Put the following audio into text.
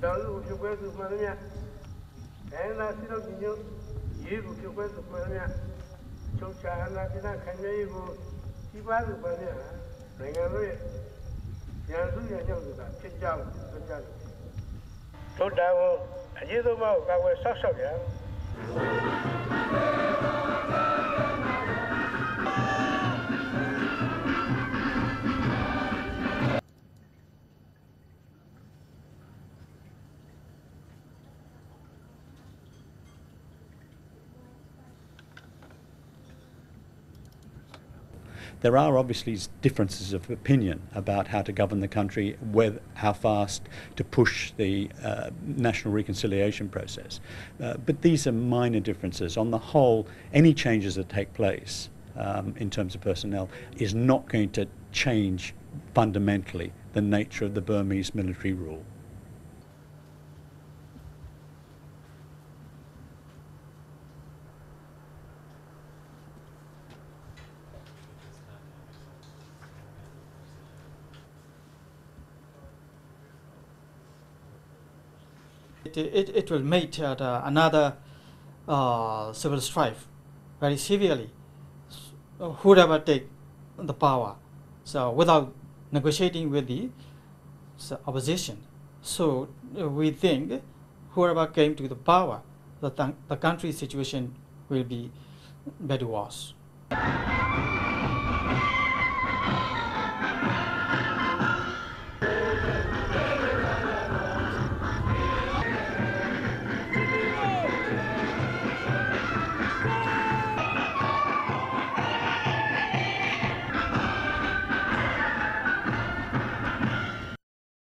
Shalu Shukwes of Maria, and I see of you, you Shukwes of Maria, Chocha and Latina, Kanyego, Tiba of Maria, Rangawe, Yanzu Yanyamuda, Chijal, Chijal. So down, a year ago, I was Sasha. There are obviously differences of opinion about how to govern the country, how fast to push the national reconciliation process. But these are minor differences. On the whole, any changes that take place in terms of personnel is not going to change fundamentally the nature of the Burmese military rule. It will meet another civil strife very severely. Whoever take the power, so without negotiating with the opposition. So we think whoever came to the power, the country's situation will be better worse.